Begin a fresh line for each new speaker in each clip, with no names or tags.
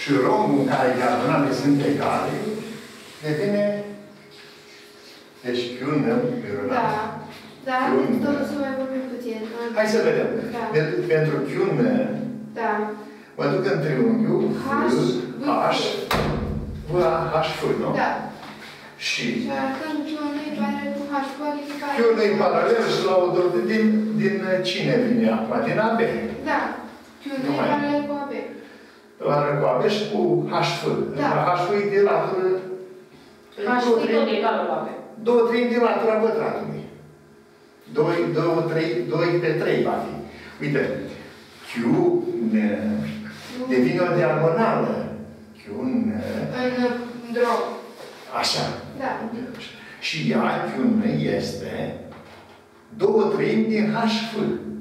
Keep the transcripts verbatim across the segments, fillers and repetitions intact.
și rombul în care diagonale sunt egale, devine... Deci, Q-N,
Da. Da, totul să mai vorbim puțin.
Hai să vedem.
Da.
Pentru Q-N,
da.
mă duc în triunghiul H, H, V, H, F, nu?
Da.
Și...
Și arătăm Q-N e paralel cu H, cu adică care...
Q-N e paralel și la o dată din, din cine vine acum? Din A B.
Da. Q-N e paralel cu A B.
Paralel cu A B și cu H, F.
Da.
H, F e de latură...
H, F e tot egal cu A B.
Două treimi din latura pătratului. Doi, două, trei, doi pe trei va fi. Uite, Q-N devine o diagonală. Q-N...
În drog.
Așa.
Da.
Și ea, Q-N, este două treimi din H, F.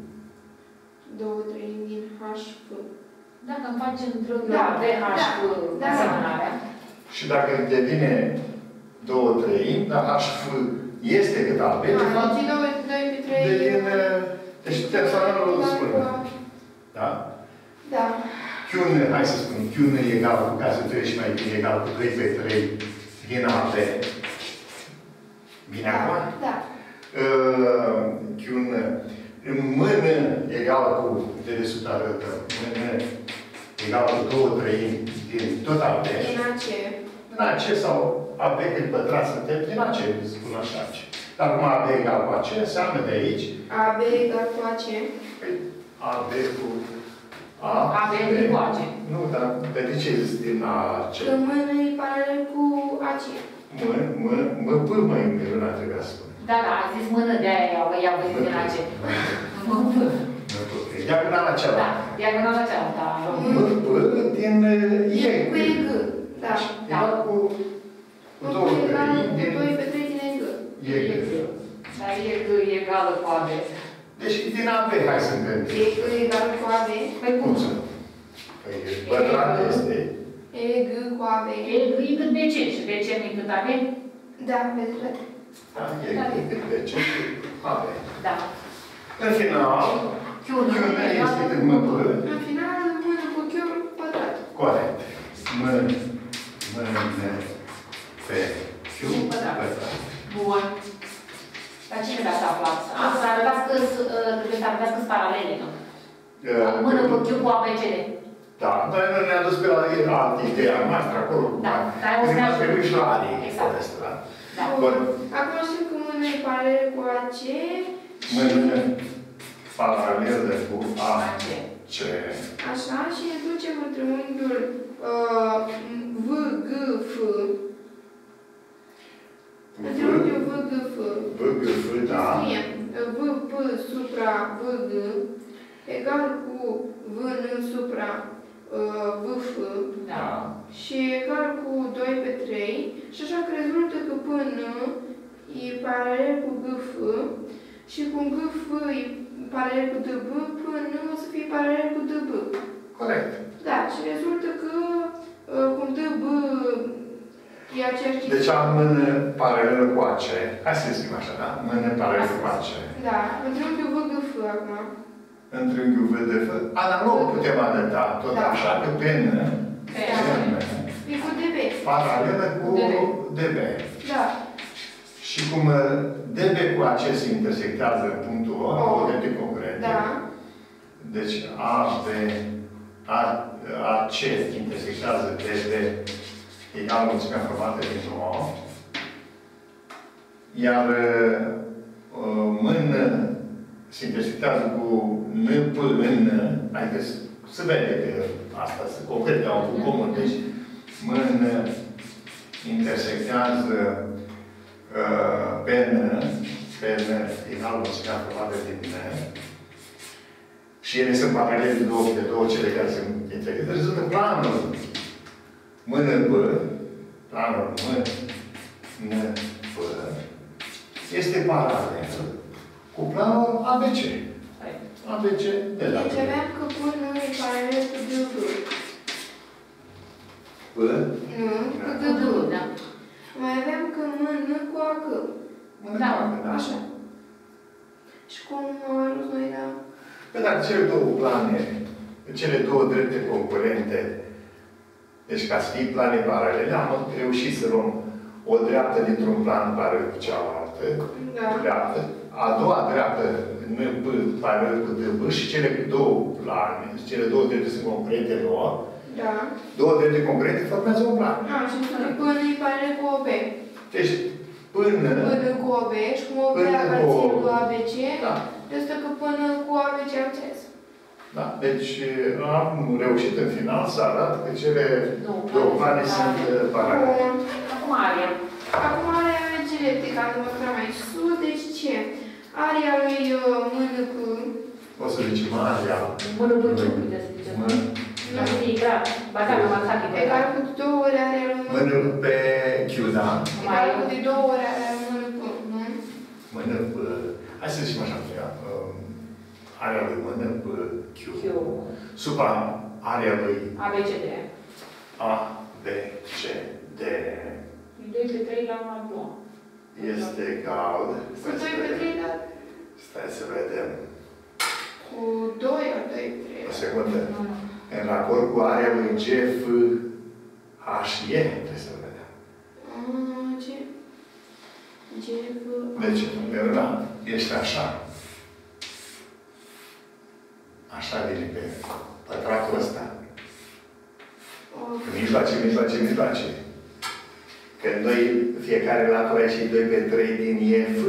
Două treimi din H, F.
Dacă îmi facem triunghiul
Da.
A B, H, F,
Da.
asemănarea.
Și dacă devine două treimi, dar H, F este cât A B, de fapt,
deci doi pe trei...
devine... Deci personalul îl spune. Da?
Da.
Q-N, hai să spunem, Q-N e egal cu, ca să treci mai bine, egal cu doi pe trei din A B. Bine acum?
Da.
Uh, Q-N, M-N egal cu, de desubt arătă, M-N egal cu două treimi din tot A B.
Din A C.
Din A C sau A B cât pătrat suntem, din A C, spun așa. Dar acum A B egal cu A C, înseamnă de aici.
A B egal cu A C.
Păi, A B cu A.
A B cu A C.
Nu, dar de ce zici din A C?
Că M-N e paralel cu A C.
M, M, M, P, mai împreună trebuia să spun.
Da, da, a zis mână de aia i-a văzut din A C. M, P.
Diagonala cealaltă.
Da, diagonala cealaltă.
M, P, din E.
Cu E G. Da.
Da, cu două treimi din
doi pe trei din E G.
E G.
Dar E G e egală cu A B.
Deci din A B, hai să întâlnim.
E G egală cu A B.
Păi cum să?
Păi pătrat este...
E G cu A B.
E G e cât B C și B C nu e cât A B?
Da, pe dreptate.
Da, E G cât B C, A B.
Da.
În final,
Q-N
este cât M, P.
În final, M cu Q pătrat.
Corect. M, M, N, P, Q, pătrat.
Bun. Dar cine vrea să aflați? A, să arătați că trebuie să arătați că-s paralele, nu? Mână cu Q cu A B C D.
Da, dar noi ne-a dus pe la altă ideea noastră, acolo.
Da, dar o să
ne-a trebuit și la Ali.
Exact.
Da.
Acum știu că M e paralel cu A C.
M, paralelă cu A C.
Așa, și ne ducem în triunghiul V, G, F. În triunghiul V, G, F.
V, G, F, da.
Scriem V, P supra V, G egal cu V, N supra V, F.
Da.
Și egal cu doi pe trei. Și așa că rezultă că P, N e paralel cu G, F. Și cum G, F e paralel cu D, B, P, N o să fie paralel cu D, B.
Corect.
Da, și rezultă că cum D, B e aceeași chestie.
Deci am mână paralelă cu A C. Hai să zicem așa, da? Mână paralelă cu A C.
Da, în triunghiul V, G, F acum.
În triunghiul V, D, F. Analog putem arăta tot
Da.
așa, că P, N
E cu D, B.
paralelă cu D, B.
Da.
Și cum D, B cu A C se intersectează în punctul O,
O.
de pe concurente.
Da.
Deci A, B, A, A, C intersectează D, B egal mulțimea formată din O. Iar uh, mână se intersectează cu N, P, N, adică se vede că asta se concrete au un comun. Deci mână intersectează uh, P, N, P, N egal mulțimea formată din N. Și ele sunt paralele de două, de două cele care se intersectează. Rezultă planul mână B, planul M, N, P, este paralel cu planul A B C. A B C de la
Deci aveam că P, N e paralel cu D, B.
P,
Nu, cu D, B.
Da.
Mai aveam că M, N cu A, C.
Da,
Așa. Și cum am ajuns noi la...
Pe dacă cele două plane, cele două drepte concurente Deci, ca să fie plane paralele, am reușit să luăm o dreaptă dintr-un plan paralel cu cealaltă,
Da.
dreaptă, a doua dreaptă N P paralel cu D B și cele două plane, cele două drepte sunt concrete nouă,
Da.
două drepte concrete formează un plan.
A, și până e paralel cu O B.
Deci, până...
Până cu O B și cum O B
Până
aparține
cu-
cu A B C,
Da.
de asta că până cu A B C am înțeles.
Da. Deci, am reușit în final să arăt că cele
Două
două plane
plane
sunt
paralele.
uh, paralele.
Bun.
Acum aria.
Acum aria eclectică, am demonstrat mai sus, deci ce? Aria lui uh, mână cu...
O să zicem aria.
Mână băciu, puteți să ziceți.
Mână.
Da, e clar. Ba da, am lăsat
Egal cu două ori aria lui mână.
Mână pe Q, da?
Egal cu de două ori aria lui mână cu, nu?
Mână pe... Hai să zicem așa, um, aria lui mână pe Q.
Q.
Supra aria lui
A, B, C, D.
A, B, C, D
doi pe trei la a doua.
este egal...
Cu doi pe trei, dar...
Stai să vedem.
Cu doi ori doi pe trei.
O secundă.
Nu, nu.
În raport cu aria lui G, F, H, E, trebuie să vedem.
Ah, ce? G, V...
Deci, Miruna, ești așa. Așa vine pe pătratul ăsta. Mijloace, mijloace, mijloace. Când noi, fiecare latură și doi pe trei din E, F.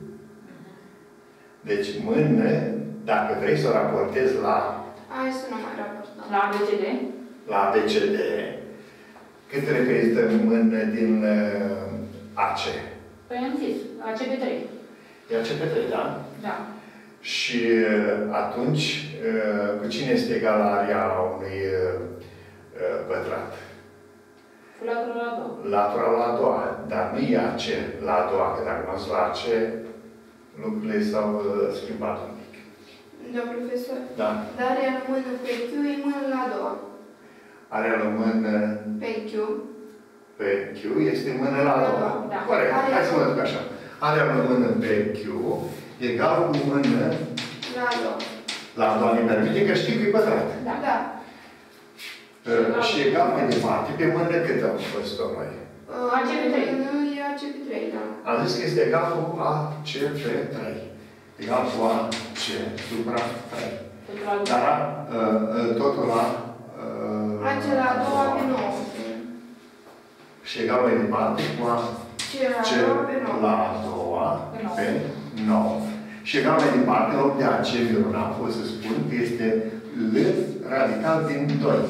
Deci, mână, dacă vrei să o raportezi la,
Hai să nu mai raportăm.
La A, B, C, D.
la A B C D, cât reprezintă mână din uh, A C?
Păi am zis, A, C, B, trei.
E A C pe trei, da?
Da.
Și uh, atunci, uh, cu cine este egal aria unui uh, uh, pătrat?
Cu latura la a doua.
Latura la a doua, dar nu e A C la a doua, că dacă m-am la A C, lucrurile s-au uh, schimbat un pic.
Domn profesor,
Da.
dar ea mână pe Q e mână la a doua.
Aria la mână
Pe Q.
pe Q este mână la a doua.
Da.
Corect.
Aria-
Hai să mă duc așa. Aria la mână pe Q egal cu mână
La a doua.
la a doua ne permite că știi că e pătrat.
Da.
Da.
Uh, și egal mai departe, pe mână cât am fost-o noi?
Uh,
A C P trei.
Nu e A C P trei, da.
Am zis că este egal cu A C P trei. Egal cu A C supra trei.
Pentru a doua.
Dar uh, uh, totul la uh,
A C la a doua pe nouă.
și egal mai departe cu A
C la
C
a doua pe nouă.
la a doua
Pe nouă.
pe nouă. Și egal mai departe, în loc de A C, Miruna, pot să spun că este L radical din doi.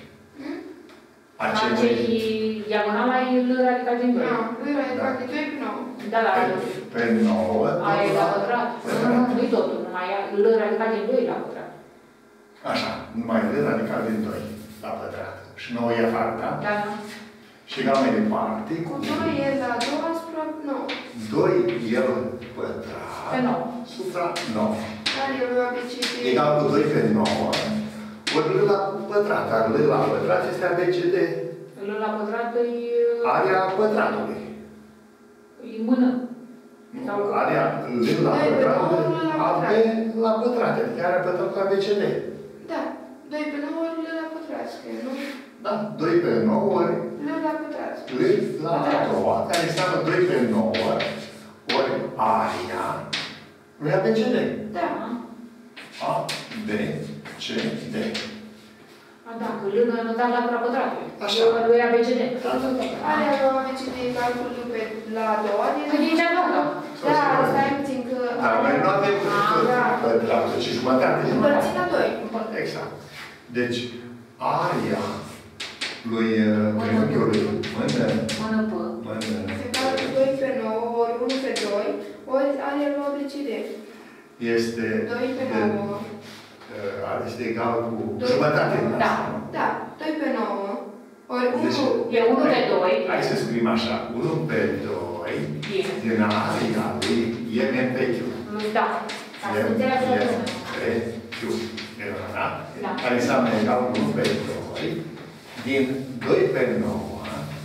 A C
A, C e diagonala e L radical din doi.
Da, lui radical de doi pe nouă.
Da, da.
Pe, pe nouă.
A e la pătrat. Nu, nu, nu-i totul. Numai L radical din doi la pătrat.
Așa, numai L radical din doi la pătrat. Și nouă e afară, da?
Da, da.
Și egal mai departe
Cu doi e la a doua supra nouă.
doi el pătrat
Pe nouă.
supra nouă.
Care e lui A B C D?
Egal cu doi pe nouă. Ori L la pătrat. Dar L la pătrat este A B C D.
L la pătrat e...
Area pătratului.
E mână.
Nu, area L la
doi pe
pătrat,
nouă, L la
A B
pătrat.
la pătrat. Adică area pătratului A B C D.
Da. doi pe nouă ori L la pătrat, scrie, nu?
Da? doi pe nouă ori
L la pătrat.
L la a doua, care înseamnă doi pe nouă ori aria lui A B C D.
Da.
A, B, C, D.
A, da, că L nu e notat latura pătratului.
Așa.
Lui A, B, C, D.
Are lui A B C D calculul pe la a doua.
Păi e cea nouă.
Da, stai puțin că...
Dar noi nu avem
da.
pătratul, ci jumătate.
Împărțit la doi.
Exact. Deci, aria lui triunghiului mână,
Mână P.
mână,
Se calcă doi pe nouă ori unu pe doi ori are lui A B C D.
este
doi pe
de,
nouă.
uh, este egal cu
Doi.
jumătate.
Da.
Da, doi pe nouă ori
Deci,
unu.
E unu pe doi.
Hai să scriem așa, unu pe doi
Bine.
din aria lui M P Q.
Da. Ca să înțeleagă toată lumea.
M P Q. Da?
Da.
Care înseamnă egal cu unu pe doi din doi pe nouă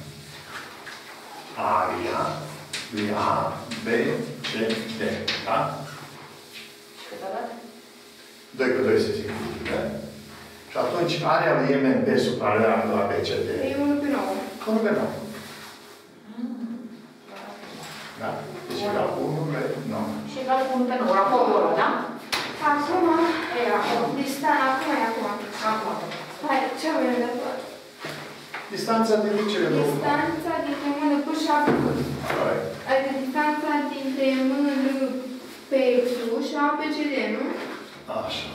aria lui A, B, C, D. Da?
Cât a dat?
doi cu doi se simplifică. Și Și atunci area lui M N P suprareală la A B C D.
E unu pe nouă.
unu pe nouă. Da? Deci egal cu unu pe nouă.
Și egal cu unu pe nouă. Raportul ăla, da?
Acum,
E, acum.
distanța, acum e acum.
Acum.
Hai, ce avem de fapt?
Distanța dintre cele două.
Distanța dintre mână P și A P.
Hai.
Adică distanța dintre mână P și A B C D, nu?
Așa.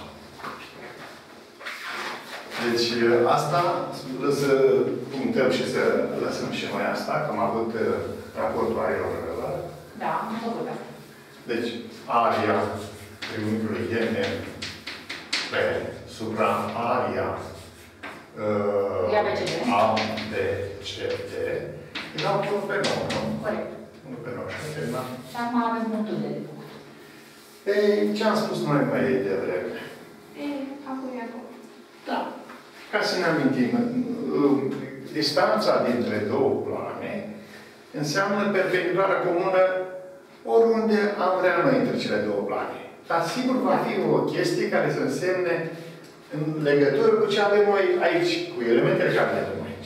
Deci asta, să punctăm și să lăsăm și noi asta, că am avut raportul ariilor.
Da, am făcut asta.
Deci, aria triunghiului M P supra aria uh,
A B C D.
A B C D egal cu unu pe nouă, nu?
Corect.
unu pe nouă. Și terminat.
Și acum avem punctul de punct.
Ei, ce am spus noi mai devreme?
E, acum e acum.
Da. Ca să ne amintim, distanța dintre două plane înseamnă perpendiculară comună oriunde am vrea noi între cele două plane. Dar sigur va fi o chestie care să însemne în legătură cu ce avem noi aici, cu elementele care le avem aici.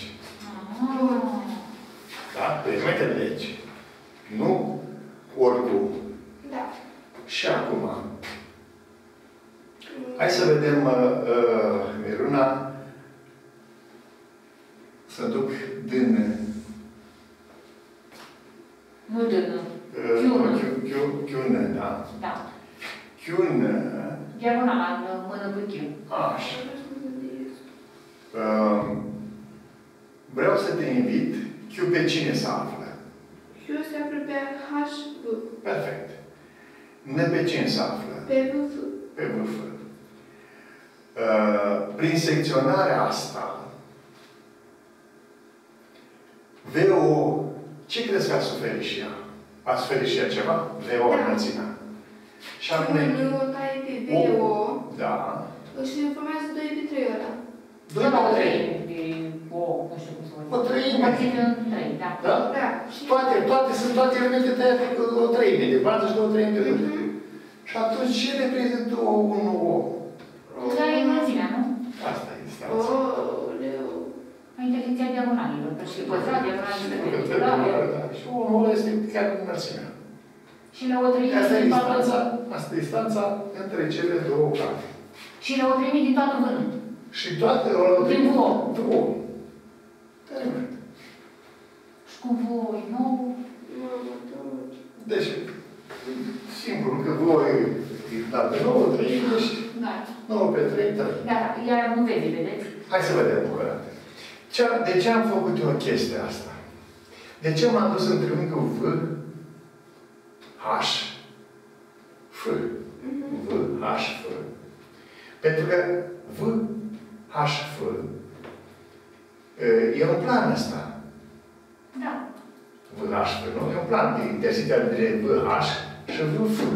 Da? Cu elementele de aici. Nu oricum.
Da.
Și acum, hai să vedem, uh, Miruna, să duc din...
Nu din...
Uh, Chiună, da?
Da.
Chiună...
Diagonala în mână pe Q.
Așa. Uh, vreau să te invit. Q pe cine se află?
Q se află pe H V.
Perfect. N pe cine se află?
Pe V F.
Pe V F. Uh, prin secționarea asta, V O, ce crezi că a suferit și ea? A suferit și ea ceva? V O înălțimea. Și anume...
Nu o tai pe V O.
Da.
Și formează doi pe trei ăla.
doi pe trei.
O, nu știu cum să văd.
O treime.
Împărțit în trei, da.
Da?
Da. Și
Toate, toate, sunt toate elemente tăiate cu o treime de bază și două treime de vârf.
Mhm.
Și atunci ce reprezintă o unu O?
Da, e înălțimea, nu?
Asta e distanța.
Oleu.
Intersecția diagonalilor. Și păstra diagonalele de
Sigur că
pe
da,
da.
da. Și unu O este chiar înălțimea.
Și la o treime
Asta e
din toată...
distanța, asta e distanța între cele două plane.
Și la o treime din toată vână.
Și toate o
Din V O.
V O. Terminat.
Și cum V O e nou...
Mamă, tot.
Deci, simplu, că V O e dat pe nouă, trei, deci
Da.
nouă pe trei, trei.
Da, iar nu vede, vedeți?
Hai să vedem o dată. De ce am făcut eu chestia asta? De ce m-am dus în triunghiul V, H, F? V, H, F. Pentru că V, H, F e un plan ăsta.
Da.
V, H, F, nu? E un plan de intersecția între V, H și V, F.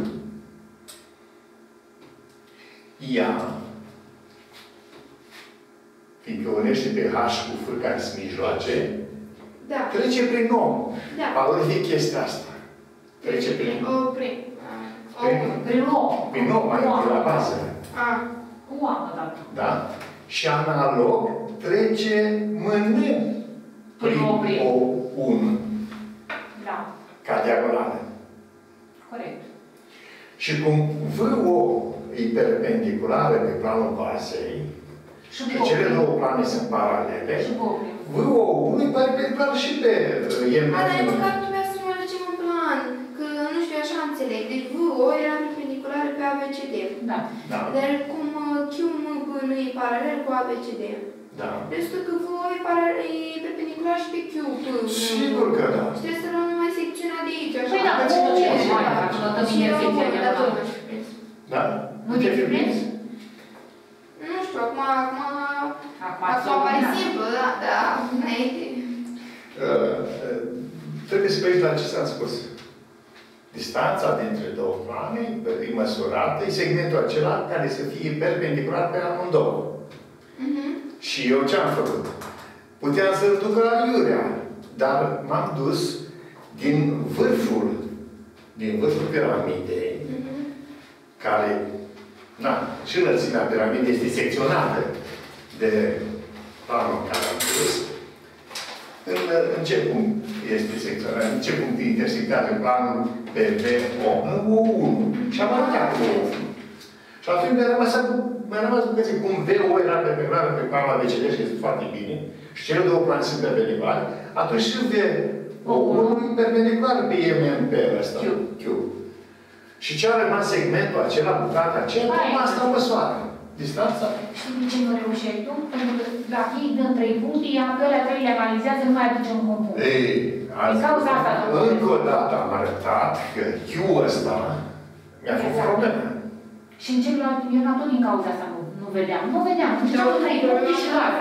Ea, fiindcă unește pe H cu F care sunt mijloace,
Da.
trece prin om.
Da.
Valorific chestia asta. Trece prin...
O prin. O
Prin-
prin.
Prin O.
Prin om, mai întâi la bază.
A.
Cu O am dat.
Da? Și analog trece mânând prin
Prin O prin.
O unu,
Da.
ca diagonală.
Corect.
Și cum V O e perpendiculară pe planul bazei,
Și
că
V O
cele
prin.
două plane sunt paralele,
Și V O prin.
V O unu e perpendicular și pe M.
Ana, e măcar trebuia să ne aducem un plan. Că nu știu, așa înțeleg. Deci V O era perpendiculară pe A B C D.
Da.
Da.
Dar cum uh, Q M P nu e paralel cu A B C D.
Da.
Restul că V O e, paralel, e perpendicular și pe Q P.
Sigur că da.
Și trebuie să luăm numai secțiunea de aici, așa.
Păi da,
Aveți
cum
ce
ce
ce
mai
ce
faci? Notăm
Și eu,
intersecția
dar tot
diagonală.
nu știu prins.
Da?
Nu te fi prins?
Nu știu, acum, acum,
Acum
acum
ați
mai
luminat.
simplu, da, da, înainte.
Uh, uh, trebuie să vezi la ce s-a spus. Distanța dintre două plane e măsurată, e segmentul acela care să fie perpendicular pe amândouă.
Mhm.
Și eu ce am făcut? Puteam să-l duc la iurea, dar m-am dus din vârful, din vârful piramidei,
Mhm.
care, na, și înălțimea piramidei este secționată de planul care am pus, în, în ce punct este secționat, în ce punct intersectează planul P V O? În O unu. Și am arătat O unu. Și atunci mi-a rămas, mi-a rămas bucății cum V O era perpendiculară pe planul A B C D și este foarte bine, și cele două plane sunt perpendiculare, atunci și V O unu e perpendiculară pe M M P ăsta. Q. Q. Și ce a rămas segmentul acela, bucata aceea, cum asta măsoară? Distanța?
Știi de ce nu reușești tu? Pentru că dacă îi dăm trei puncte, ea pe alea trei le analizează, nu mai aduce un punct.
Ei,
din cauza asta,
încă o dată am arătat că Q ăsta mi-a făcut exact. Probleme.
Și în celălalt, eu tot din cauza asta nu, nu vedeam. Nu vedeam. Nu știu trei puncte și la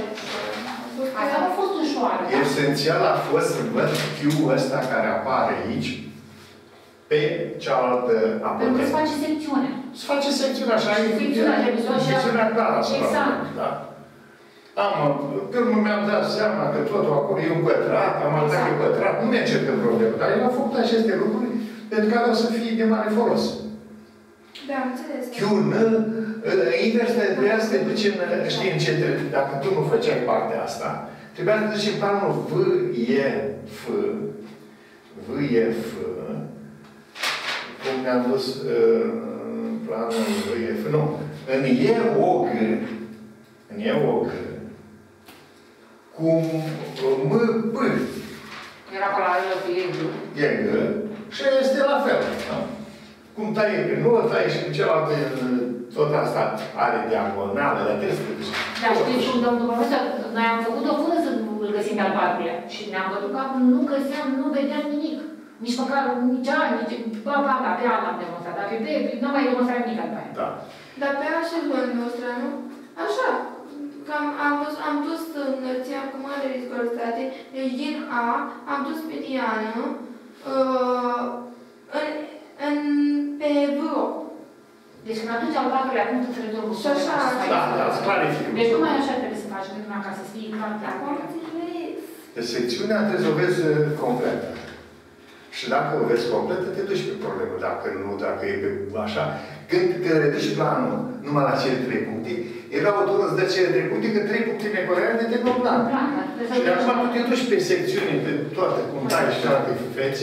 asta nu a fost ușoară.
Esențial a fost să văd Q ăsta care apare aici pe cealaltă apă.
Pentru că se face secțiune.
Se face secțiune, așa e
secțiunea
clară.
Exact.
Da? Am, pe urmă mi-am dat seama că totul acolo e un pătrat, am arătat că e pătrat, nu mi-a cerut problemă, dar eu am făcut aceste lucruri pentru că aveau să fie de mare folos.
Da, am înțeles.
Q N, invers, trebuia să te duci în, știi, în ce, dacă tu nu făceai partea asta, trebuia să te duci în planul V E F, V E F, cum ne-am dus uh, în planul V E F, nu, în E O G, în E O G, cu M P.
Era pe la cu E G.
E G, și este la fel, da? Cum taie pe nouă, taie și pe celălalt, tot asta are diagonală, dar trebuie să te duci.
Dar știți, domnul profesor, noi am făcut-o până să îl găsim pe al patrulea. Și ne-am bătut capul, nu găseam, nu vedeam nimic. Nici măcar, nici A, nici... Ba, ba, da, pe A l-am demonstrat, dar pe B, nu mai demonstrat nimic al paia.
Da.
Dar pe A și l-am demonstrat, nu? Așa. Că am, am, am dus înălțimea cu mare riscoritate, deci din A am dus pe Diana uh, în, în, pe V O.
Deci când atunci al patrulea punct îți rezolvă.
Și așa.
Da, da, îți clarific.
Deci numai așa trebuie să faci pentru ca să fie clar.
Deci secțiunea trebuie să o vezi completă. Și dacă o vezi completă, te duci pe problemă. Dacă nu, dacă e pe așa. Când te reduci planul numai la cele trei puncte, era autorul îți dă cele trei puncte, că trei puncte necorelate de pe plan. Și de acum tu te duci pe secțiune, pe toate, cum dai și alte fețe.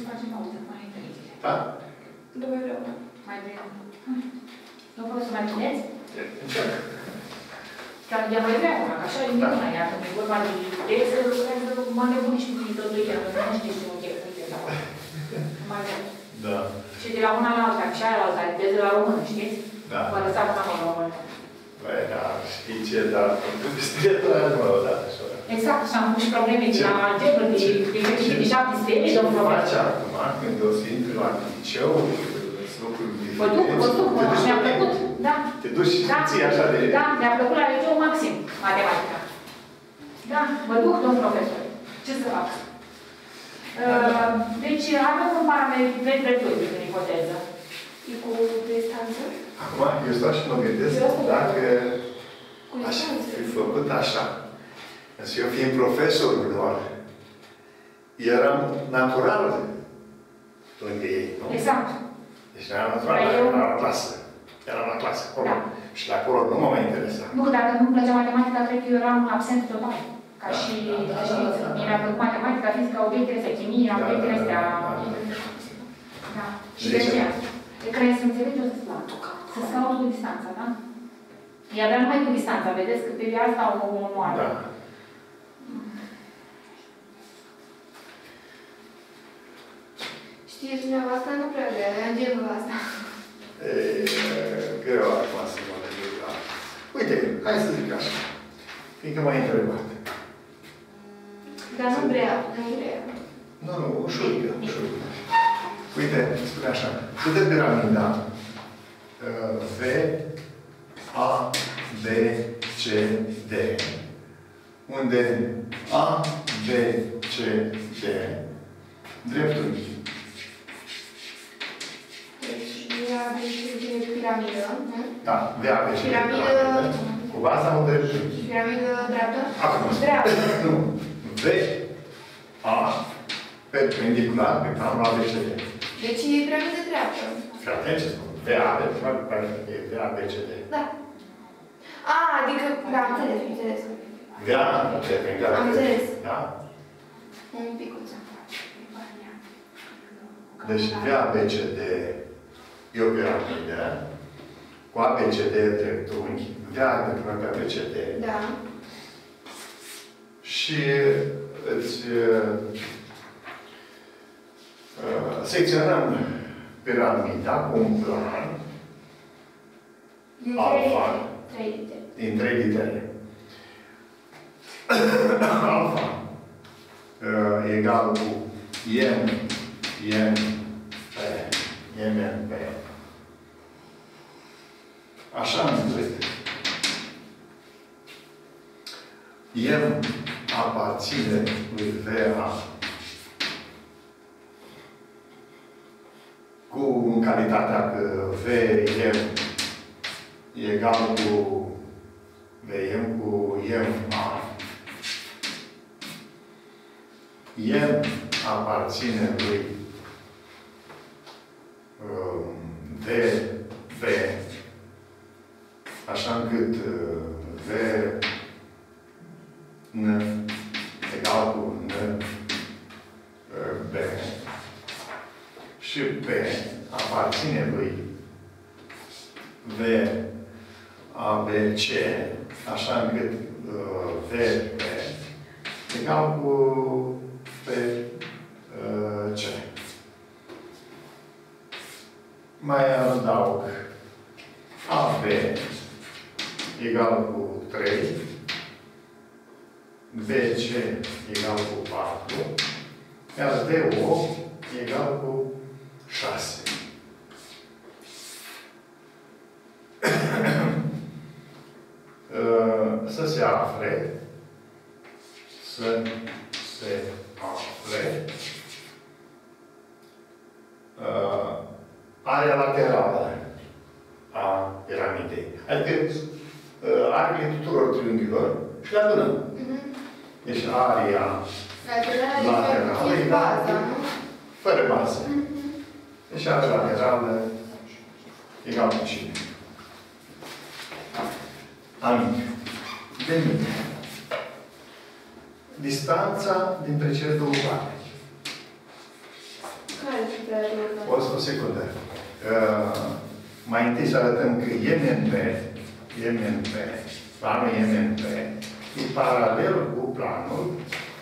Da?
Nu mai vreau.
Mai vreau. Nu vreau să mai țineți?
Încerc.
Dar ea mai vrea una, că așa e minună, iar când e vorba de idei, să lucrează mă nebuni și cu totul chiar, că nu știi ce nu chiar, uite, la mai vrea.
Da.
Și de la una la alta, și aia la alta, de la română, știți?
Da.
Vă lăsat una la română.
Băi, da, știi ce, dar trebuie să te dă numai o dată așa.
Exact, și am pus și probleme de la algebră, de șaptesprezece, domnul profesor.
Ce faci acum, când o să intri la liceu, lucruri diferite?
Vă duc, vă duc, mi-a plăcut, da.
Te duci și ții așa de...
Da, mi-a plăcut la liceu maxim, matematica. Da, vă duc, domnul profesor. Ce să fac? Deci, avem un parametru drepturi în ipoteză.
E cu distanță?
Acum, eu stau și mă gândesc dacă aș fi făcut așa. Însă eu fiind profesorul lor, eram natural lângă ei, nu?
Exact.
Deci eram natural, eram la clasă. Eram la clasă, acolo.
Da.
Și de acolo nu mă mai interesa.
Nu, că dacă nu-mi plăcea matematica, cred că eu eram absent total. Ca
da,
și,
da, da,
știți,
da, da,
mie mi-a plăcut matematica, fizica, obiectele astea, chimia,
da,
obiectele astea.
Da, da, da.
Da. Și de aceea, cred să înțelegi, o să-ți plac. Să-ți caut cu distanța, da? Ea vrea numai cu distanța, vedeți că pe asta o omoară.
Da.
Știți, dumneavoastră nu prea vrea, e genul ăsta.
E greu acum să mă gândesc la... Uite, hai să zic așa. Fiindcă m-ai întrebat.
Dar nu vrea, nu vrea.
Nu, nu, ușurică, ușurică. Uite, spune așa. Să dă piramida V, A, B, C, D. Unde A, B, C, D drepturi.
Deci, ea de piramidă, nu?
Da, V, A, B, C, D.
Piramidă...
Cu baza un drepturi.
Piramidă dreaptă?
Acum.
Dreaptă.
Nu. V, A, perpendicular pe planul A B C D.
Deci e piramidă dreaptă.
Fii atent ce spun. V A, de fapt, e V A B C D.
Da. A, adică, da, am înțeles, am înțeles.
Vea, perpendicular.
Am înțeles.
Da?
Un picuță.
Deci V A B C D e o piramidă cu A B C D dreptunghi, V A pentru pe A B C D.
Da.
Și îți uh, secționăm piramida cu un plan
Din
alfa
trei litere.
din trei litere. Alfa uh, egal cu M, M, P, M, M, P. Așa încât M aparține lui V A cu în calitatea că V M e egal cu V M cu M A. M aparține lui um, V V așa încât uh, V N egal cu N B și P aparține lui V A B C așa încât uh, V P egal cu P uh, C. Mai adaug A B egal cu trei, B C egal cu patru, iar D O egal cu șase. Să se afle, să se afle uh, area laterală a piramidei. Adică uh, arele tuturor triunghiilor și le adunăm.
Mhm.
Deci area laterală
e baza, nu?
fără bază.
Mhm.
Deci area laterală egal cu cine? Amic. De mic. Distanța dintre cele două părți.
Care dintre ele?
O, o secundă. Uh, mai întâi să arătăm că M N P, M N P, planul M N P, e paralel cu planul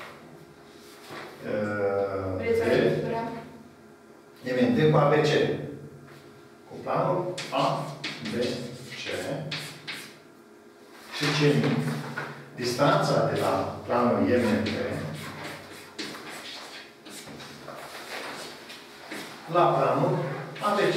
uh,
Vreți să ajungem?
M N P cu A B C. Cu planul A B C. Și ce mic? Distanța de la planul M N P la planul A B C.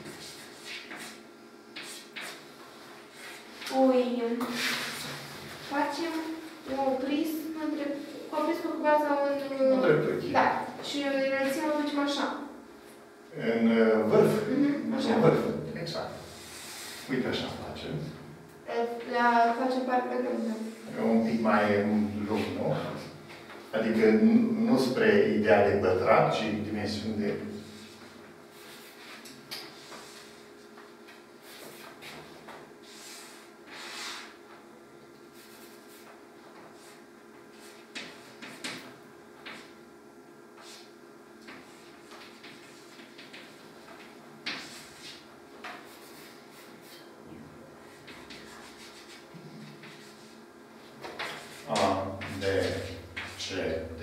Păi, facem o prismă drept, cu o prismă cu baza în...
În dreptunghi.
Da. Și înălțimea o facem așa.
În vârf.
Mhm, așa.
În vârf. Exact. Uite așa facem.
La facem partea lungă.
Un pic mai lung, nu? Adică nu, nu spre ideea de pătrat, ci dimensiuni de... A, B, C, D.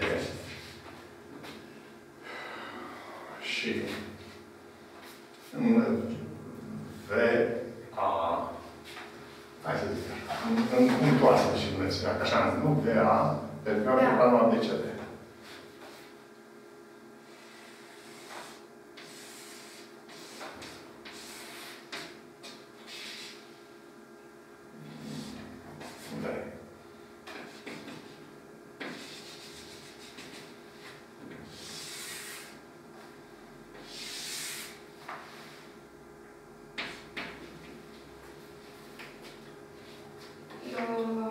Și în V, A, hai să zic așa, în, în punctul ăsta și înălțimea, că așa, nu V, A, pentru că
Da.
am planul A, B, C, D. V.
Eu...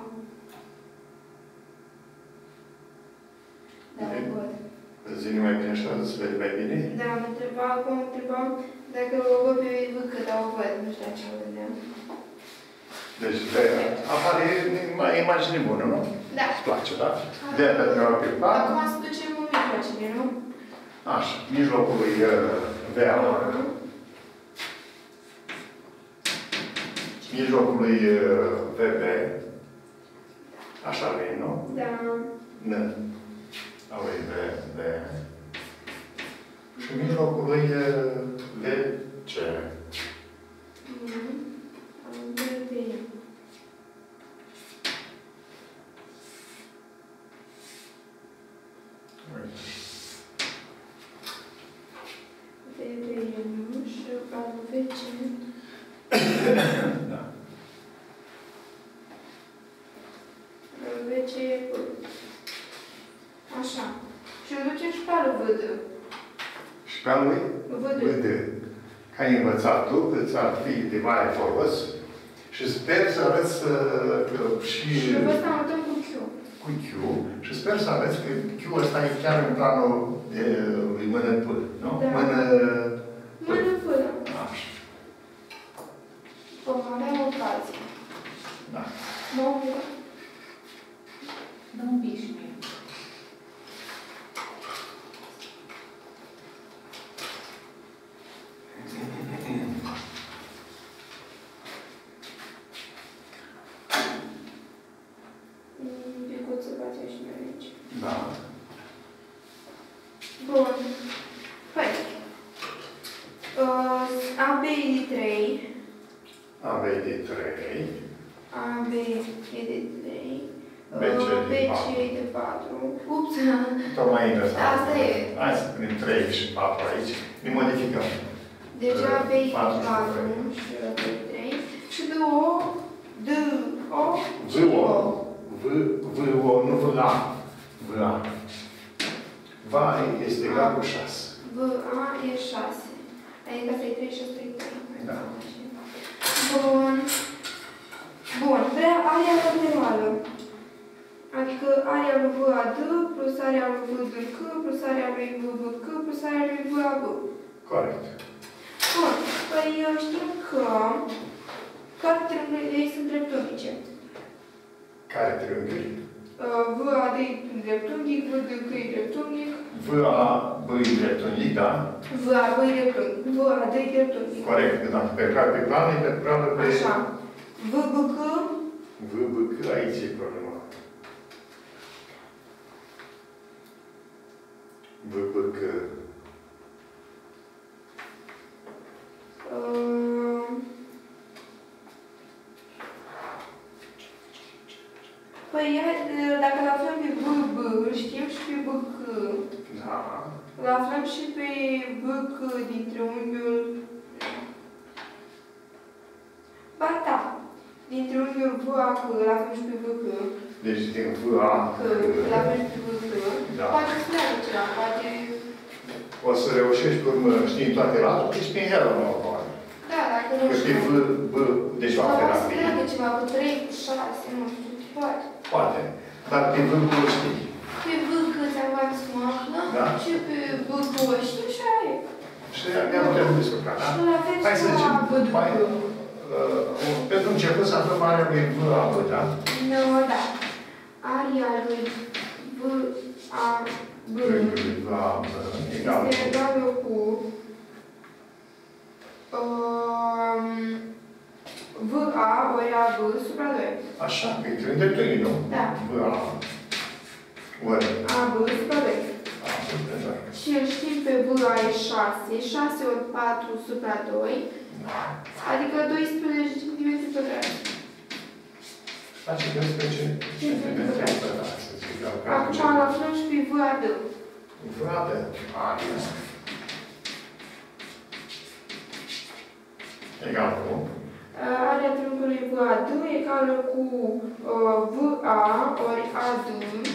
Da, văd.
Zi mai bine așa, să vede mai bine?
Da, mă întrebam, acum mă întrebam dacă o văd pe vâcă, dar o văd, nu știu la ce mă gândeam.
Deci, de, apare e imagine bună, nu?
Da.
Îți place, da? De pentru pe plan.
Acum să ducem în mijloacele, nu?
Așa, mijlocul lui V A. Mijlocul lui V B. Așa vine, nu?
Da.
N. A lui V B. Și mijlocul lui V C.
Mhm. V B. V B e nu și al V C.
Da.
V C e P. Așa. Și îl ducem și pe al V D.
Și pe al lui
V D.
V D. Ca ai învățat tu, că ți-ar fi de mare folos și sper să arăți că și...
Și pe ăsta mutăm cu Q.
Cu Q. Și sper să arăți că Q ăsta e chiar în planul de, lui mână P, nu?
Da.
Mână...
Mână P, da.
Așa.
Vom avea ocazie.
Da.
Mă bucur.
Dă un pic și mie.
Un picuț să facem și noi aici.
Da.
Bun. Păi. Uh, A B e de trei.
A B de trei.
A B e de trei.
B C
Uh, B
de
C
patru.
e de patru. Ups.
Tocmai interesant.
Asta e.
Hai să punem trei și patru aici. Îi modificăm.
Deci A B e de
patru și
patru
trei.
și A B e de trei. Și de O, D, O,
V
și
O.
O.
V, V O, nu V A. V A. Va este egal cu șase.
V, A e șase. Adică asta e trei și asta e trei.
Da.
Bun. Bun. Vrea area laterală. Adică area lui V A D plus area lui V D C plus area lui V B C plus area lui V A B.
Corect.
Bun. Păi știm că toate triunghiurile ei sunt dreptunghice.
Care triunghiuri?
V A D e dreptunghic, V D C e dreptunghic.
V A B e dreptunghic, da?
V A B e dreptunghic. V A D e dreptunghic.
Corect. Că dacă pe plan, pe plan, e pe plan pe...
Așa. V B C.
V B C, aici e problema. V B C.
Uh, Păi, dacă îl aflăm pe V B, îl știm și pe B C.
Da.
Îl aflăm și pe B C din triunghiul... Ba da. Din triunghiul V A C, îl aflăm și pe V C.
Deci din V A C.
Îl aflăm și pe V C.
Da.
Poate să meargă ceva, poate...
O să reușești pe urmă, știi toate laturile, ești prin Hero nouă, probabil.
Da, dacă nu
Că
știu.
știi V, B, deci o
Poate să
terapie.
meargă ceva cu trei, cu șase, nu știu, poate.
Poate. Dar pe V B știi.
Pe V C ți-am mai smoc,
Da.
și pe V C știu și aia e.
Și ne-am trebuie descurcat, da?
Și la fel
Hai să
și
zicem,
la V D C.
mai, uh, pentru început să aflăm area lui V A B, da?
Nu, da. Aria lui V A B
Lui V A B egal
este
cu...
egală cu um, V A ori A B supra doi.
Așa, că e trei dreptunghi, nu?
Da.
V A ori
A B supra doi.
A B pe doi.
Și îl știm pe V A e șase. șase ori patru supra doi.
Da.
Adică doisprezece centimetri pătrați.
Face doisprezece centimetri pătrați.
Acum îl aflăm și pe V A D.
V A B, aria. Egal cu...
Area triunghiului V A D egală cu uh, V A ori A D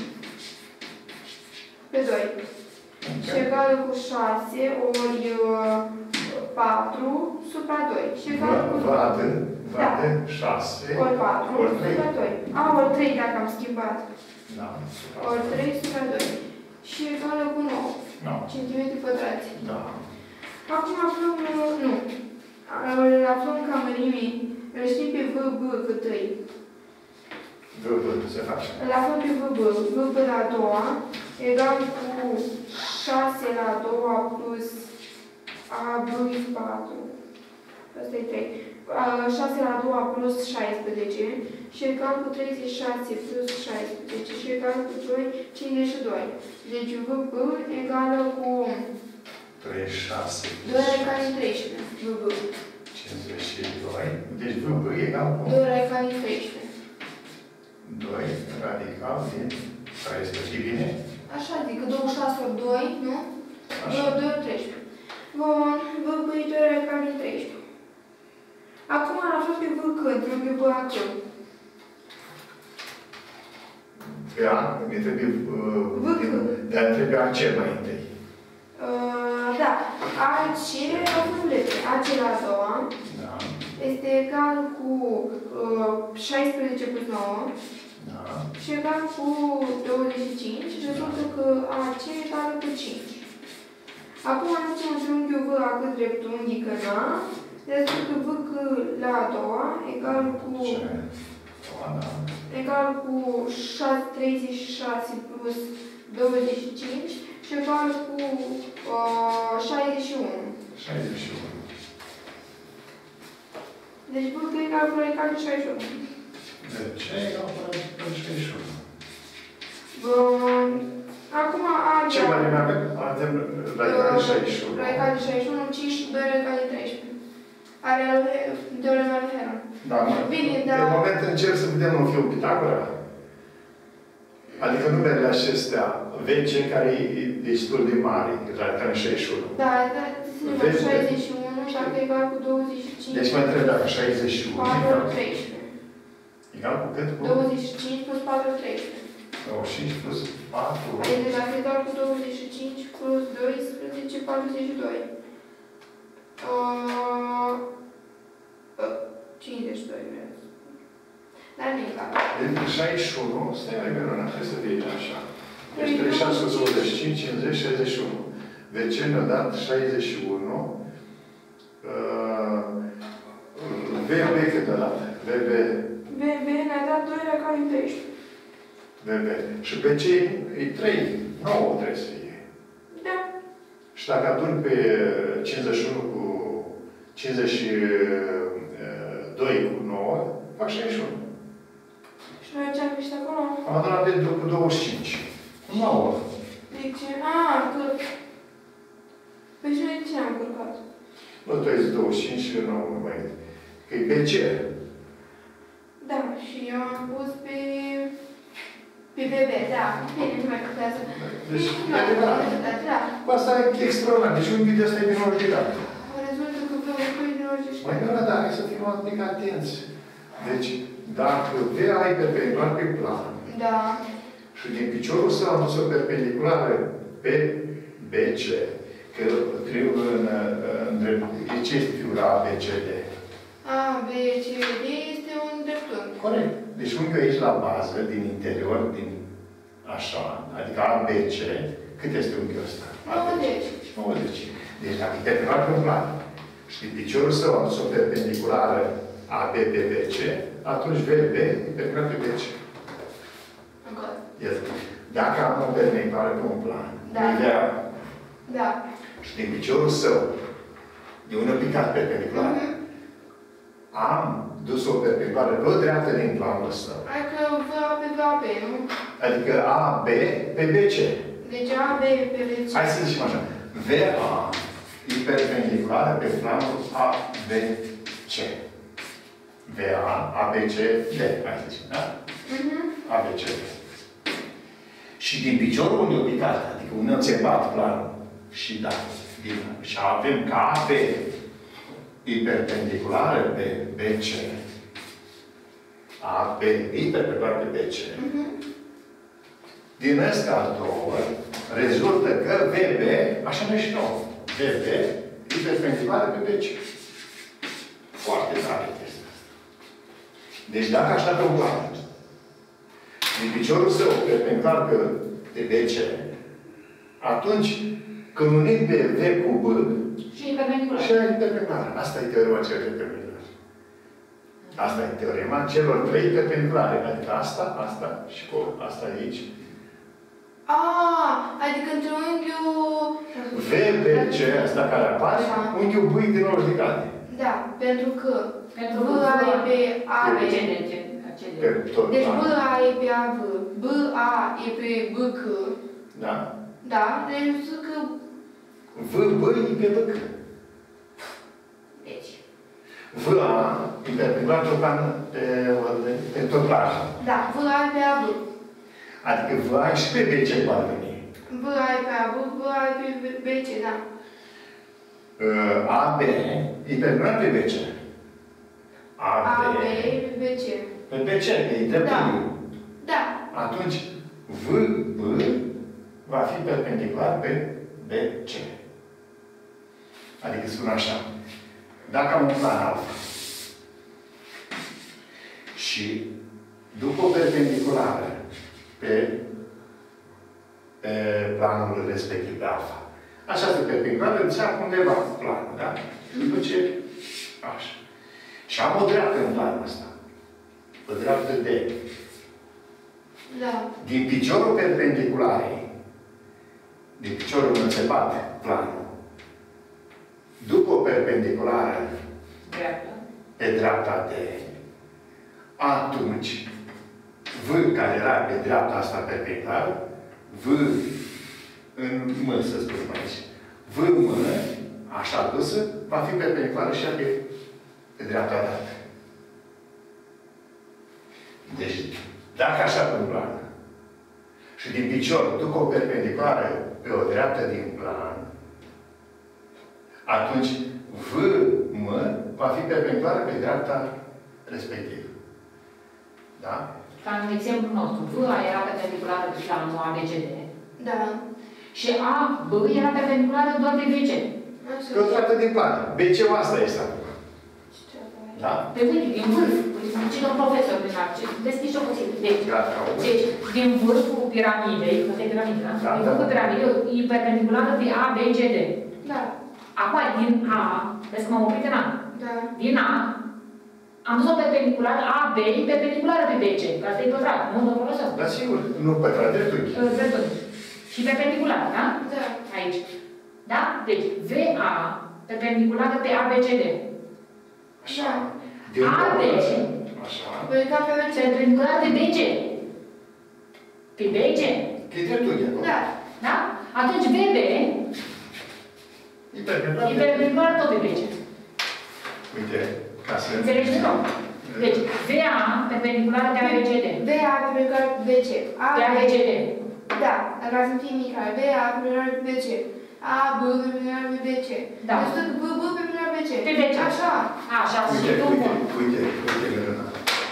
pe doi. Și egală cu șase ori uh, patru supra doi. Și egală cu
V A D, V A D, șase
ori patru
ori trei.
supra doi. A, ori trei dacă am schimbat.
Da.
Ori trei supra doi. Și egală cu nouă
nouă.
centimetri pătrați.
Da.
Acum aflăm, uh, nu, îl aflăm ca mărime Îl știm pe V B cât e.
V B se face.
La fel pe V B. V B la a doua egal cu șase la a doua plus A B patru. Asta e trei. șase la a doua plus șaisprezece și egal cu treizeci și șase plus șaisprezece și egal cu doi, cincizeci și doi. Deci V B egală cu
treizeci și șase
doi radical din treisprezece. V B.
cincizeci și doi. Deci V B egal cu
doi radical din treisprezece.
doi radical din treisprezece. E bine?
Așa zic, că douăzeci și șase ori doi, nu?
Așa.
doi ori treisprezece. Bun, V B e doi radical din treisprezece. Acum am aflat pe V cât, nu pe V A cât.
Pe A, mi trebuie...
V cât.
Dar trebuie A ce mai întâi.
Uh, da, A C, o formulete. A C la a doua
Da.
este egal cu uh, șaisprezece plus nouă
Da.
și egal cu douăzeci și cinci și rezultă că A C egală cu cinci. Acum aducem un triunghiul V A cât dreptunghică în A, rezultă că V cât la a doua egal cu
Ce? O, da.
egal cu treizeci și șase plus douăzeci și cinci și egal cu uh, șaizeci și unu.
șaizeci și unu.
Deci V cât egal cu radical de șaizeci și unu.
De ce egal cu radical de șaizeci și unu?
Bun. Acum A
Ce mai avem? Avem radical de șaizeci și unu.
Radical de șaizeci și unu, cinci și doi radical de treisprezece. Are teorema lui Heron.
Da, mă.
Bine, dar...
În moment încerc să vedem un fiu Pitagora. Adică numerele acestea, V C care e destul de mare, radical de șaizeci și unu.
Da, da, ținem șaizeci și unu, dacă e egal cu douăzeci și cinci.
Deci mă întreb dacă șaizeci și unu
patru
egal,
ori treisprezece.
egal cu cât? Cu
douăzeci și cinci plus patru ori treisprezece.
douăzeci și cinci plus patru.
Adică dacă e egal cu douăzeci și cinci plus doisprezece, patruzeci și doi. Uh, uh, cincizeci și doi, vreau să spun. Dar nu e egal.
Deci șaizeci și unu, stai mai bine, trebuie să fie așa. Deci treizeci și șase plus douăzeci și cinci, cincizeci, șaizeci și unu. V C ne-a dat șaizeci și unu. Uh, V B cât a dat? V B.
V B ne-a dat doi radical din treisprezece.
V B. Și P C e trei. nouă trebuie să fie.
Da.
Și dacă adun pe cincizeci și unu cu cincizeci și doi cu nouă, fac șaizeci și unu.
Și noi ce am găsit acolo?
Am adunat pe cu douăzeci și cinci. Cu nouă.
Deci, a, că... Păi și noi ce am încurcat?
Nu, tu ai zis douăzeci și cinci și nouă, mai că e P C.
Da, și eu am pus pe... pe B B, da. Bine, nu mai putează.
Deci,
nu
e adevărat.
da.
Asta e extraordinar. Deci un video ăsta e din nouăzeci de grade.
Rezultă că V B e din nouăzeci și
Mai
șapte.
bine, dar hai să fim un pic atenți. Deci, dacă V A e perpendicular pe plan
Da.
și din piciorul său am dus o perpendiculară pe B C, că triunghiul în, în drept, ce este figura A B C D?
A, B, C, D este un dreptunghi.
Corect. Deci unghiul aici la bază, din interior, din așa, adică A B C, cât este unghiul ăsta?
nouăzeci.
nouăzeci. Deci dacă e perpendicular pe un plan și din piciorul său am dus o perpendiculară A B pe B C, atunci V B e perpendicular pe B C.
Încă.
Este. Dacă am o perpendiculară pe un plan,
Da.
vedea,
Da.
și din piciorul său, de unul picat perpendicular,
Mhm.
am dus o perpendiculară pe o dreaptă din planul ăsta.
Adică V A pe V A B, nu?
Adică A B pe B C.
Deci A, B pe B, C.
Hai să zicem așa. V A e perpendiculară pe planul A B C. V A, A B C, D. Hai să zicem, da?
Mhm.
A B C, D. Și din piciorul unde e picat, adică unde ți-e bat planul, și da, din, și avem ca A B e perpendiculară pe B C. A B e perpendiculară pe B C.
Mhm.
Din ăsta două, rezultă că V B, așa noi și nouă, V B e perpendiculară pe B C. Foarte tare chestia asta. Deci dacă aș da pe un plan, din piciorul său perpendicular pe, pe B C, atunci când unim pe V cu B,
Și e perpendicular.
și aia e perpendicular. Asta e teorema cea de perpendicular. Asta e teorema celor trei perpendiculare. Adică asta, asta și cu asta aici.
Ah, adică între unghiul...
V B C, asta care apare, unghiul B din nouăzeci de grade.
Da, pentru că
Pentru
V
că
A e pe A
A,
B.
B, C, D, C,
Pe tot,
Deci
da.
B A e pe A V, B A e pe B C.
Da?
Da? Deci zic că...
V B e pe B C.
Deci...
V A e perpendicular tot plan, pe, pe tot planul.
Da, V A e pe A V.
Adică V A și pe B C poate veni.
V A e pe A V, V A e pe B C, da.
A B e perpendicular pe B C. A
A
B
B e pe B C.
pe B C, că e dreptunghiul.
Da.
Atunci, V B va fi perpendicular pe B C. Adică spun așa. Dacă am un plan alfa și după o perpendiculară pe, pe planul respectiv de alfa, această perpendiculară înțeapă undeva planul, da? Și duce așa. Și am o dreaptă în planul ăsta. O dreaptă D.
Da.
Din piciorul perpendicularei, din piciorul înțepat planul, după o perpendiculară
dreapta.
pe dreapta D, atunci V care era pe dreapta asta perpendiculară, V în M, să spunem aici, V M, așa dusă, va fi perpendiculară și ea pe, pe dreapta dată. Deci, dacă așa pe un plan, și din picior duc o perpendiculară pe o dreaptă din plan, atunci V M va fi perpendiculară pe dreapta respectivă. Da?
Ca în exemplul nostru, V A era perpendiculară pe planul A B C D.
Da.
Și A B era perpendiculară doar pe B C.
Pe o dreaptă din plan. B C-ul asta este acum. Da?
Pe uite, din vârf. Cine profesor din arce. Deschiși o posibil. Deci,
Gata,
deci, din vârful piramidei, că e piramidă, da?
Da,
Din
da.
vârful piramidei e perpendiculară pe A B C D.
Da.
Acum, din A, vezi că m-am oprit în A.
Da.
Din A, am dus o perpendiculară, A B e perpendiculară pe B C, că asta e pătrat, nu, domnul profesor?
Da, sigur. Nu pătrat, dreptunghi.
Dreptunghi. Și perpendiculară, da?
Da.
Aici. Da? Deci, V A perpendiculară pe A B C D.
Așa.
Da.
Din
A B C.
Așa.
Păi ca pe B C.
Perpendiculară pe B C. Pe B C.
Că e dreptunghi acolo.
Da.
Da? Atunci V B
E perpendicular.
e perpendiculară tot pe B C.
Uite, ca să...
Înțelegi din nou? Deci, V A perpendiculară pe A B C D.
B A perpendicular pe B C. A
Pe A B C D.
Da. Dacă să fie mică. B A perpendicular pe B C. A B perpendicular pe B C.
Da.
Deci tot B B perpendicular pe B C.
Pe B C.
Așa.
Așa, și
Uite,
tu
uite,
bun.
uite, uite, Miruna.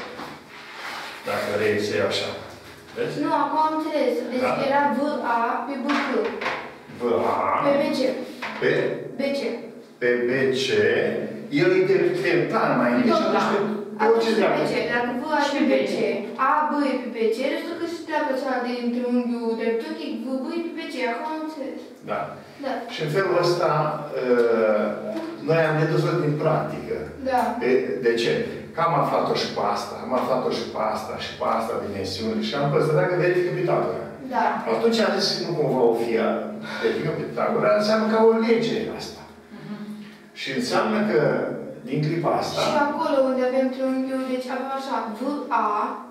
Dacă reiese așa. Vezi?
Nu, acum am înțeles. Deci
Da.
era V A pe B C.
V A
Pe B C.
pe,
B C.
pe B C, el e pe, pe plan mai întâi și
Tot
atunci
plan.
pe orice
Atunci pe
dreaptă.
B C. Dacă V A
Și
e pe
pe
B
B
C,
C.
A B e pe B C, restul că și treaba cealaltă dintre unghiul dreptunghi, V B e pe B C. Acum am înțeles.
Da.
Da.
Și în felul ăsta, uh, noi am dedus-o din practică.
Da.
De, de ce? Că am aflat-o și pe asta, am aflat-o și pe asta, și pe asta, dimensiuni, și am constatat că verifică Pitagora.
Da.
Atunci am zis că nu cumva o fie verifică Pitagora, înseamnă ca o lege asta. Și înseamnă că, din clipa asta,
Și acolo unde avem triunghiul, deci avem așa, V A,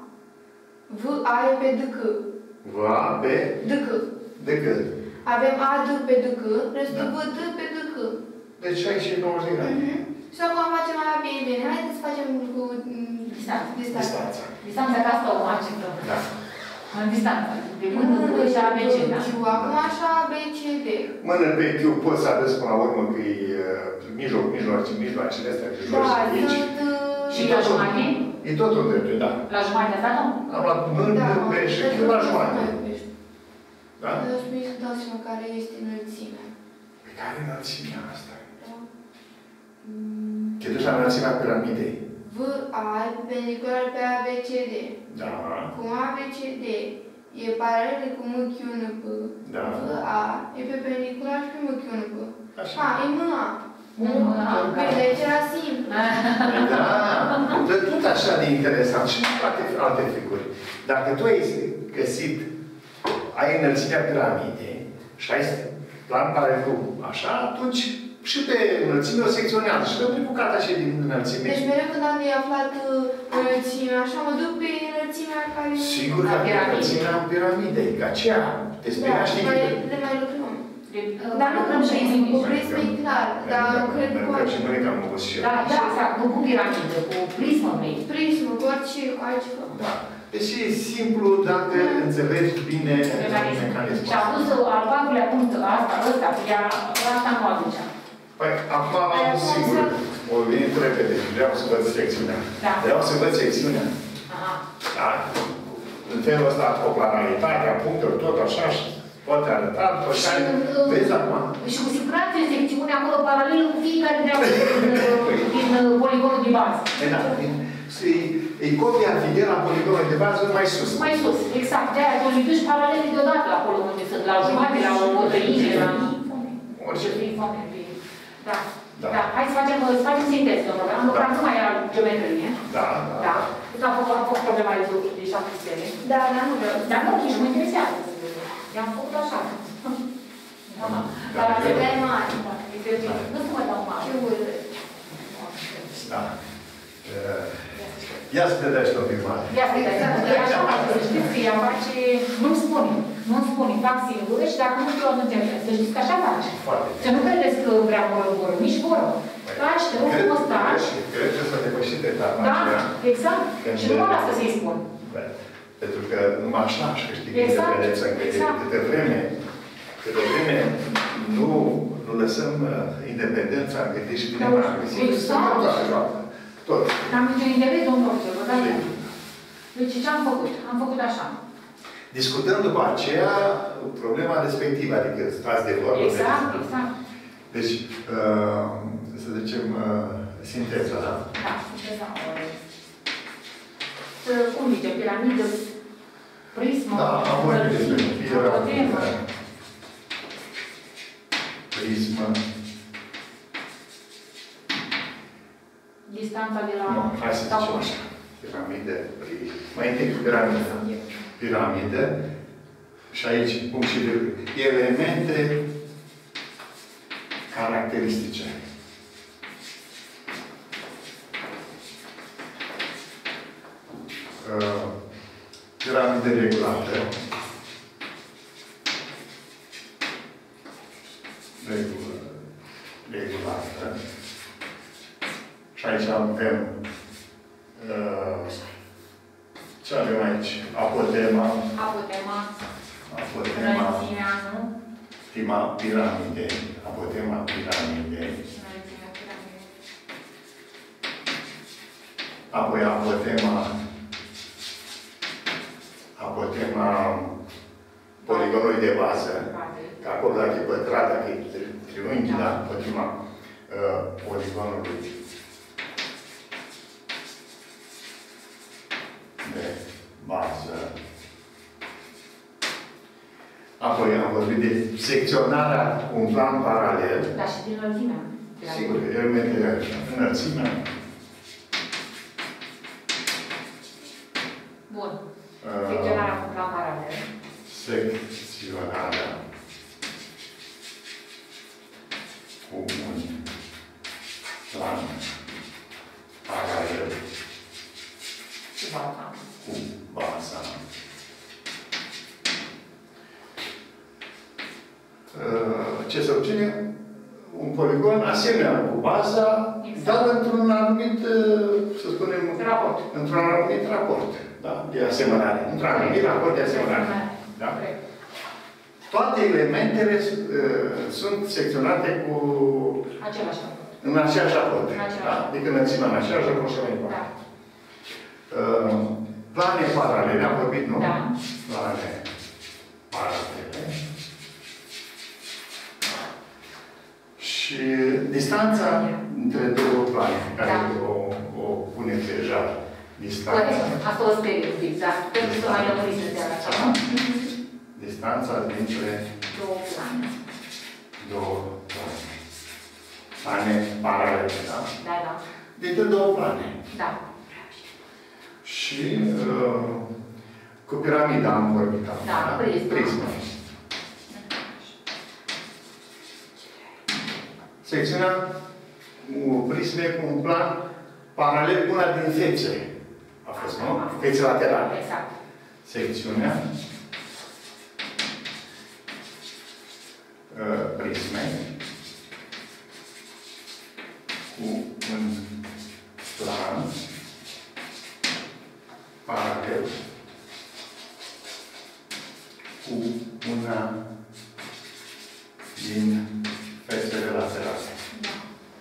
V A e pe D C,
va pe
D C.
decât.
Avem A D pe D C, restul
Da.
V D pe D C.
Deci aici e nouăzeci de grade.
Mhm. Și acum facem mai bine, bine. Haideți să facem cu mm,
Distanță.
distanță.
Distanța.
Distanța ca asta o acceptăm.
Da.
În distanță. De mână cu și A B C, da?
Acum așa, B, C, D.
Mână pe Q poți să aveți până la urmă că e uh, mijloc, mijloace, mijloacele astea, de jos,
Da,
aici.
sunt... uh,
Și la jumătate?
E totul dreptul, da.
La jumătate asta nu?
Am luat mână,
Da,
P și Q la jumătate. Da?
Dar aș vrea să dau seama care este înălțimea.
Pe care înălțimea asta?
Da? Mm,
Te duci la înălțimea piramidei.
V A e perpendicular pe A B C D.
Da.
Cum A B C D e paralel cu M Q N P,
Da.
V A e perpendicular și pe M Q N P.
Așa.
A, e M A. Deci era simplu.
Da, de tot așa de interesant și nu toate alte figuri. Dacă tu ai găsit, ai înălțimea piramidei și ai plan paralel așa, atunci și pe înălțime o secționează și rămâne bucata așa din înălțime.
Deci mereu când am de aflat înălțimea, așa mă duc pe înălțimea care...
Sigur că pe înălțimea piramidei, ca aceea. Te speria, știi?
Da, le mai lucrăm.
Dar nu lucrăm și
cu prismă e clar, dar cred că...
Mergăm și noi că am văzut și eu.
Da, da, exact, nu cu piramidă, cu prismă vrei.
Prismă, cu orice, cu altceva.
Da. Deci e simplu dacă înțelegi bine mecanismul.
Și a pus al patrulea punct asta, ăsta, iar asta nu aducea.
Păi, acum am sigur, o venit repede, vreau să văd secțiunea.
Da.
Vreau să văd secțiunea.
Aha.
Da. În felul ăsta, coplanaritatea, punctul, tot așa, și poate arăta, tot așa. Vezi acum?
Și cu siguranță e secțiunea acolo paralelă cu fiecare dreaptă din poligonul de bază.
Da, e copia fidel a poligonului de bază mai sus.
Mai sus, exact. De-aia tu îi duci paralele deodată acolo unde sunt, la jumătate, la o trăire, la...
Orice.
Da. Da. Da. Hai să facem, să facem sinteză, domnule. Am lucrat numai la geometrie.
Da, da.
Da. Da. Am făcut, am făcut problema de lucru de șapte stele.
Da, dar nu vreau.
Dar nu, nici nu mă interesează. I-am făcut așa.
Dar se dai mari.
Nu se mai dau mari.
Ce urât.
Da. Ia să te dai și la o pic mare.
Ia să te dai. E așa, știți că ea face... Nu-mi spune. Nu-mi spune. Fac singură și dacă nu știu, atunci să știți că așa face. Să nu credeți că vrea voră, voră. Nici voră. Taci, te rog frumos, taci.
Cred că s-a depășit etapa
da,
aceea.
exact. Și nu mă lasă să-i spun.
Pentru că numai așa aș câștigă
exact.
independența în exact. Câte vreme, câte vreme nu, nu lăsăm uh, independența în gândit și bine mare.
Exact.
Tot.
N-am niciun interes, domnul profesor, vă dați seama. Deci ce am făcut? Am făcut așa.
Discutăm după aceea problema respectivă, adică stați de vorbă.
Exact, de exact.
Deci, uh, să zicem, uh, sinteza, da?
Da, sinteza. Să, cum zice, piramidă, prismă,
da, am vorbit despre
piramidă,
prismă,
distanța de la...
Nu, hai să zicem așa. Piramide, mai întâi piramidă. Piramidă. Și aici, punct și virgulă. Elemente caracteristice. Uh, piramide regulată. Regul, regulată. Și aici avem uh, ce avem aici? Apotema.
Apotema.
Apotema.
Înălțimea, nu?
Prima piramide. Apotema piramide.
Înălțimea piramide.
Apoi apotema. Apotema poligonului de bază. Că acolo dacă e pătrat, dacă e triunghi, da, apotema uh, poligonului de bază. Apoi am vorbit de secționarea cu un plan paralel.
Da, și din înălțimea.
Sigur, elementele înălțimea.
Bun. Secționarea cu un plan paralel.
Secționarea cu un plan paralel.
Și baza.
Cu baza. Ce se obține? Un poligon asemenea cu baza, exact. Dar într-un anumit, să spunem,
raport.
Într-un anumit raport. Da? De asemănare. Într-un anumit raport de asemănare. Da? Toate elementele uh, sunt secționate cu...
Același raport.
În același raport.
În același
da?
raport.
Adică înălțimea în același raport și mai departe. Da. Uh, plane paralele, am vorbit, nu?
Da.
Plane paralele. Și distanța între două plane, care da. o, o pune deja distanța.
Corect. Asta o sperie, exact. Pentru că mai lămuriți de seara asta, nu?
Distanța dintre
două plane.
Două plane. Plane paralele, da?
Da, da.
Dintre două plane.
Da.
Și uh, cu piramida am vorbit.
Da, prisma.
Prisma. Secțiunea prisme cu un plan paralel una din fețe. A fost, nu? Fețe laterale.
Exact.
Secțiunea uh, prisme cu un plan paralel cu una din fețele laterale.
Da.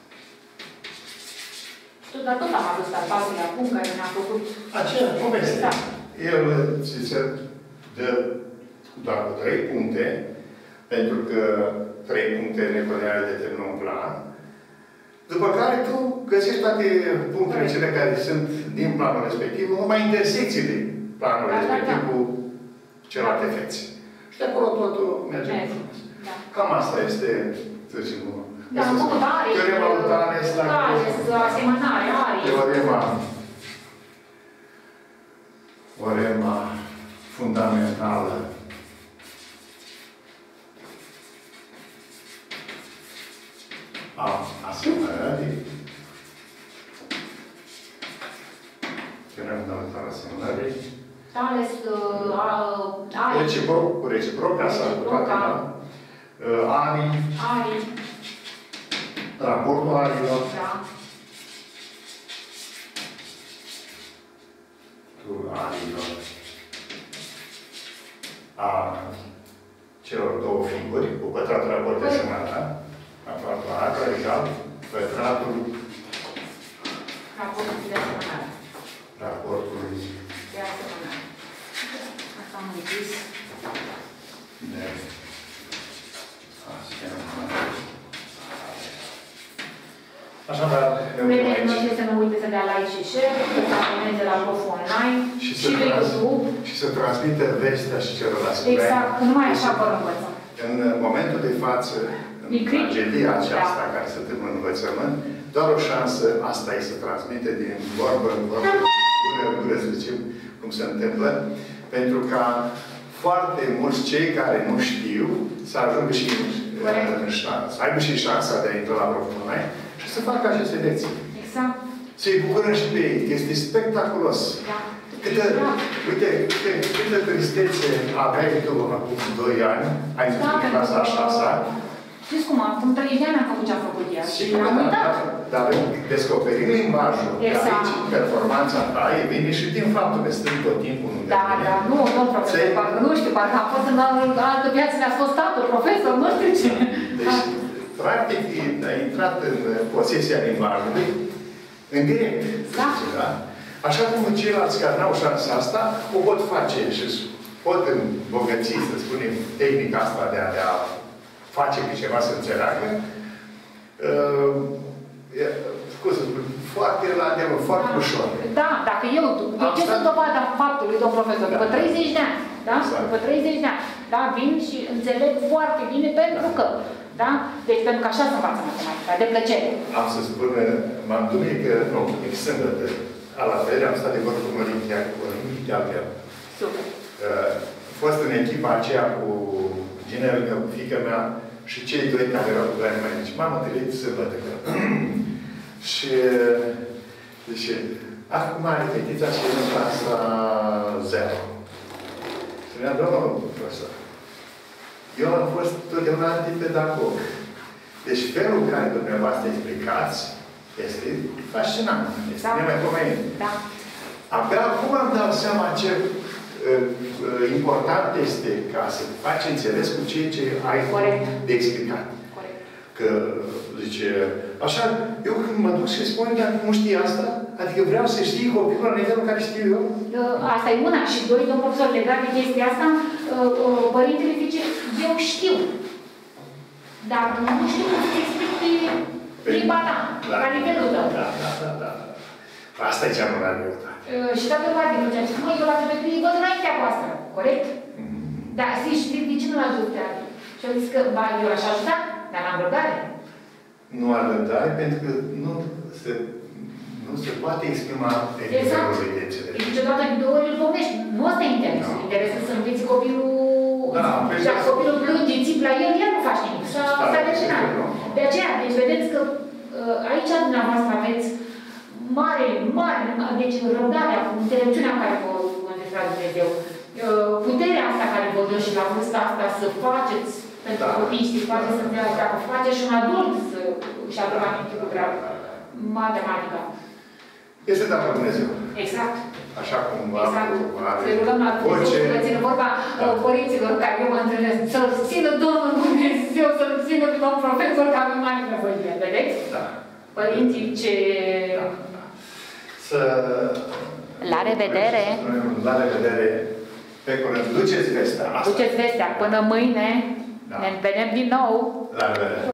Știu, dar tot am adus al patrulea punct care ne-a făcut...
Aceeași poveste.
Da.
El se dă doar cu trei puncte, pentru că trei puncte necolineare determină un plan. După care tu găsești toate punctele cele care sunt din planul respectiv, numai intersecțiile planului
Da, da,
respectiv
da.
cu celelalte fețe. Și de acolo totul merge.
Merge. Da.
Cam asta este, să zicem,
Da, nu, da, are.
teorema lui Tales la
Da, asemănare, are.
teorema teorema fundamentală a asemănării. Teorema fundamentală a asemănării.
Tales, uh, are.
Reciproc, cu reciproc, asta cu toate, da? Arii,
Are.
raportul arilor,
Da.
tu arilor, a celor două figuri, cu pătratul raport de asemănare, da? Raportul arilor egal pătratul
Raportul de asemănare.
raportului
De asemănare. Asta am închis.
de asemănare. Așadar, ne oprim
Prietenii
aici.
noștri să nu uite să dea like și share, să aboneze la Prof Online
Și
și
să
pe
trans-
YouTube.
Și să transmită vestea și celorlalți.
Exact, că numai așa vă învățăm.
În momentul de față, în
E critic.
tragedia aceasta
Da.
care se întâmplă în învățământ, doar o șansă, asta e să transmite din vorbă în vorbă, gură în gură, să zicem, cum se întâmplă, pentru ca foarte mulți cei care nu știu să ajungă și
Corect.
în șansă, să aibă și șansa de a intra la Prof Online și să facă aceste lecții.
Exact.
Să-i bucurăm și pe ei. Este spectaculos.
Da.
Câtă, uite, câte, câtă tristețe aveai tu acum doi ani, ai zis
Da,
în clasa a șasea.
Știți cum, acum treizeci de ani am făcut ce am făcut ea și
Sigur,
am
da,
uitat.
da, dar descoperind limbajul,
Exact.
aici, performanța ta, e vine și din faptul că stând tot timpul unde
Da,
vine.
da, nu, domn profesor,
Ți-ai-
parcă nu știu, parcă am fost în altă viață, mi-a fost statul, profesor, nu știu ce.
Deci, practic, ai intrat în posesia limbajului, în direct, să
Da.
zicem, da? Așa cum ceilalți care n-au șansa asta, o pot face și pot îmbogăți, să spunem, tehnica asta de a, de a face pe ceva să înțeleagă. Uh, e, cum să spun, foarte la demă, foarte
Da.
ușor.
Da, dacă eu, eu ce
Asta-
sunt dovada faptului, domn profesor, după
Da.
treizeci de ani, da?
Exact.
După treizeci de ani, da, vin și înțeleg foarte bine pentru că, da? Deci pentru că așa se învață matematica, de plăcere.
Am să spun, m-am duminică, nu, duminică, sâmbătă, la fel, am stat de vorbă cu Mărin chiar, cu Mărin chiar, chiar.
Super.
Uh, a fost în echipa aceea cu ginerul meu, cu fiica mea și cei doi care erau cu mai mici. M-am întâlnit sâmbătă. Și zice, acum are fetița și în clasa zero. Spunea, domnul profesor, eu am fost totdeauna antipedagog. Deci felul în care dumneavoastră explicați este fascinant. Este
Da.
nemaipomenit.
Da.
Abia acum am dat seama ce uh, uh, important este ca să faci înțeles cu ceea ce ai
Corect.
de explicat.
Corect.
Că, zice, așa, eu când mă duc și spun, dacă nu știi asta, adică vreau să știi copilul la nivelul care știu eu.
Asta e una. Și doi, domn profesor, legat de chestia asta, părintele zice, eu știu. Dar nu știu cum să explic pe limba ta, la nivelul tău.
Da, da, da, da. Asta e cea mai mare greutate.
Și dacă va din ce zice, măi, eu la geometrie văd înaintea voastră, corect? Dar, zici, de ce nu l-a ajutat? Și eu zis că, ba, eu l-aș ajuta, dar n-am răbdare.
nu are răbdare, pentru că nu se, nu se poate exprima
exact.
de înțelegere.
E niciodată de două ori îl pomnești. Nu ăsta e interesul. No. Interesul să înveți copilul...
Da,
și dacă copilul plânge, țip la el, el nu face nimic. Și asta e deșinat. De aceea, deci vedeți că aici dumneavoastră aveți mare, mare, deci răbdarea, înțelepciunea care vă învestra Dumnezeu, puterea asta care vă dă și la vârsta asta să faceți pentru da. Copii, să faceți să înțeleagă, dacă faceți și un adult să își aducă aminte cu drag. Matematica.
Este dat la Dumnezeu.
Exact.
Așa cum
exact.
are
să rugăm la Dumnezeu, să țină vorba da. Părinților care eu mă întâlnesc, să-L țină Domnul Dumnezeu, să-L țină domnul profesor, că avem mai nevoie de el, vedeți? Da. Părinții ce... Da, da. Să... La revedere!
La revedere! Pe curând, duceți vestea asta.
Duceți vestea. Până mâine da. Ne vedem din nou.
La revedere!